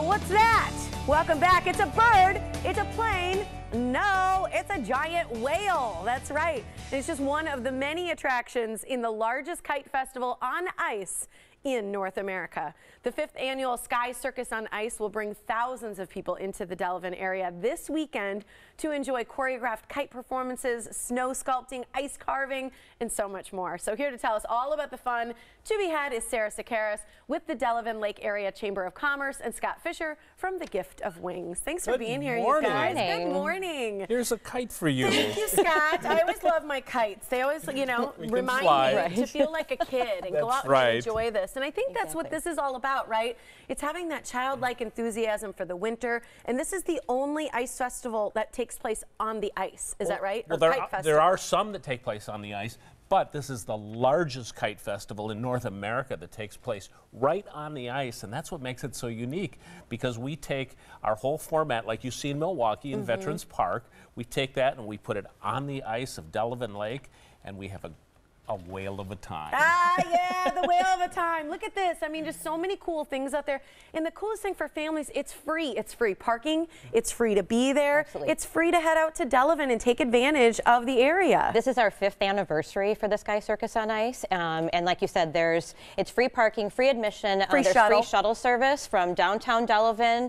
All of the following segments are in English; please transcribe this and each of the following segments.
what's that? Welcome back. It's a bird. It's a plane. No, it's a giant whale. That's right. It's just one of the many attractions in the largest kite festival on ice in North America. The 5th Annual Sky Circus on Ice will bring thousands of people into the Delavan area this weekend to enjoy choreographed kite performances, snow sculpting, ice carving, and so much more. So here to tell us all about the fun to be had is Sara Sekeres with the Delavan Lake Area Chamber of Commerce and Scott Fisher from the Gift of Wings. Thanks for being here, you guys. Good morning. Here's a kite for you. Thank you, Scott. I always love my kites. They always, you know, remind me to feel like a kid and go out and enjoy this. And I think that's what this is all about, right? It's having that childlike enthusiasm for the winter. And this is the only ice festival that takes place on the ice. Is that right? Well, there are some that take place on the ice, but this is the largest kite festival in North America that takes place right on the ice. And that's what makes it so unique, because we take our whole format, like you see in Milwaukee in Veterans Park, we take that and we put it on the ice of Delavan Lake, and we have a whale of a time. Ah, yeah, the whale of a time. Look at this. I mean, just so many cool things out there. And the coolest thing for families, it's free. It's free parking. It's free to be there. Absolutely. It's free to head out to Delavan and take advantage of the area. This is our 5th anniversary for the Sky Circus on Ice. And like you said, it's free parking, free admission. There's free shuttle service from downtown Delavan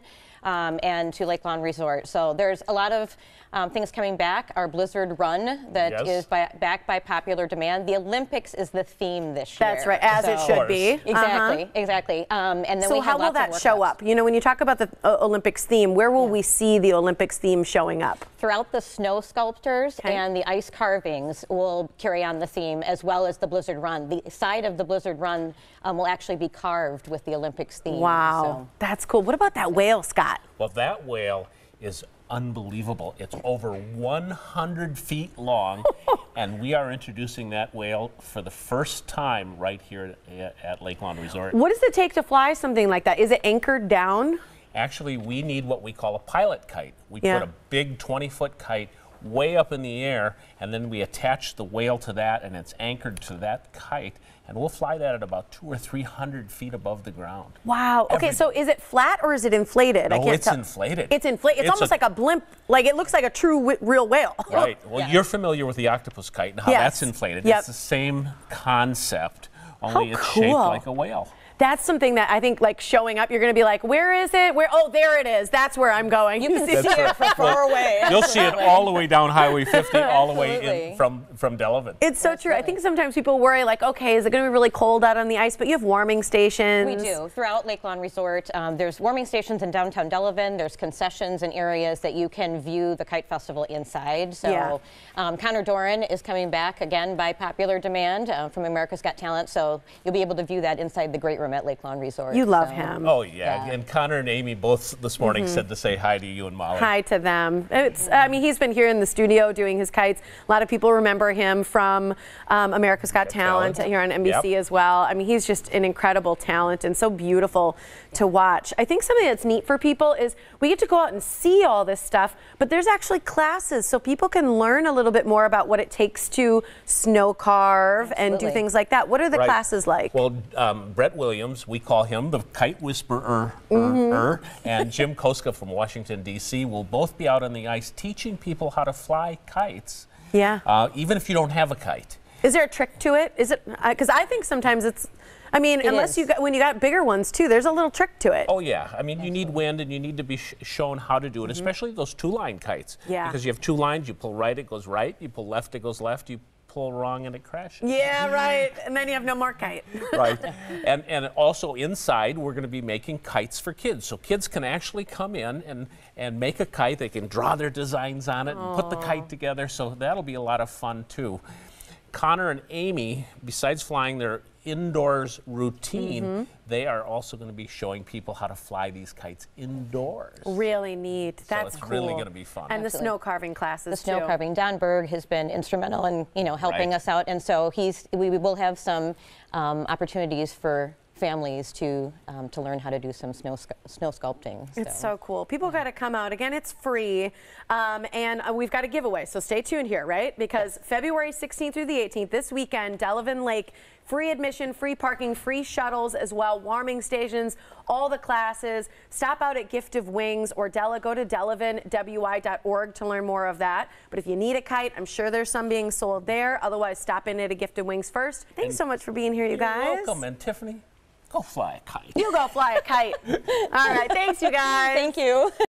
and to Lake Lawn Resort. So there's a lot of things coming back. Our Blizzard Run that is backed by popular demand. The Olympics is the theme this year. That's right, as it should be. Exactly, exactly. And then so how will that show up? You know, when you talk about the Olympics theme, where will we see the Olympics theme showing up? Throughout the snow sculptures and the ice carvings will carry on the theme, as well as the Blizzard Run. The side of the Blizzard Run will actually be carved with the Olympics theme. Wow, that's cool. What about that whale, Scott? Well, that whale is unbelievable. It's over 100 feet long, and we are introducing that whale for the first time right here at Lake Lawn Resort. What does it take to fly something like that? Is it anchored down? Actually, we need what we call a pilot kite. We put a big 20-foot kite way up in the air, and then we attach the whale to that, and it's anchored to that kite, and we'll fly that at about 200 or 300 feet above the ground. Wow. Okay, so is it flat or is it inflated? No, it's inflated. It's inflated. It's almost like a blimp. Like it looks like a true real whale. Right. Well, you're familiar with the octopus kite and how that's inflated. It's the same concept, only it's shaped like a whale. That's something that I think, like, showing up, you're going to be like, where is it? Where? Oh, there it is. That's where I'm going. You can see it from far away. You'll see it all the way down Highway 50, all the way in from Delavan. It's so true. I think sometimes people worry, like, okay, is it going to be really cold out on the ice? But you have warming stations. We do. Throughout Lake Lawn Resort, there's warming stations in downtown Delavan. There's concessions and areas that you can view the Kite Festival inside. So Connor Doran is coming back again by popular demand from America's Got Talent. So you'll be able to view that inside the Great Room at Lake Lawn Resort. You love him. Oh, yeah. And Connor and Amy both this morning said to say hi to you and Molly. Hi to them. I mean, he's been here in the studio doing his kites. A lot of people remember him from America's Got Talent here on NBC as well. I mean, he's just an incredible talent and so beautiful to watch. I think something that's neat for people is we get to go out and see all this stuff, but there's actually classes so people can learn a little bit more about what it takes to snow carve and do things like that. What are the classes like? Well, Brett Williams, we call him the Kite Whisperer, and Jim Koska from Washington, D.C. will both be out on the ice teaching people how to fly kites. Yeah. Even if you don't have a kite. Is there a trick to it? Is it, because I think sometimes it's, I mean, unless you got, when you got bigger ones too, there's a little trick to it. Oh yeah, I mean, you need wind and you need to be shown how to do it, especially those two-line kites. Yeah. Because you have two lines, you pull right, it goes right, you pull left, it goes left, you pull wrong and it crashes. Yeah, right, and then you have no more kite. Right, and also inside we're going to be making kites for kids. So kids can actually come in and make a kite, they can draw their designs on it and put the kite together, so that'll be a lot of fun too. Connor and Amy, besides flying their indoors routine, they are also going to be showing people how to fly these kites indoors. Really neat. That's so cool. It's really going to be fun. And the snow carving classes The snow carving. Don Berg has been instrumental in helping us out, and so we will have some opportunities for families to learn how to do some snow sculpting. It's so cool. People got to come out. Again, it's free, and we've got a giveaway, so stay tuned here, right? Because February 16th through the 18th, this weekend, Delavan Lake Free admission, free parking, free shuttles as well, warming stations, all the classes. Stop out at Gift of Wings or go to delavan.wi.org to learn more of that. But if you need a kite, I'm sure there's some being sold there. Otherwise, stop in at a Gift of Wings first. Thanks so much for being here, you guys. You're welcome. And Tiffany, go fly a kite. You go fly a kite. All right, thanks, you guys. Thank you.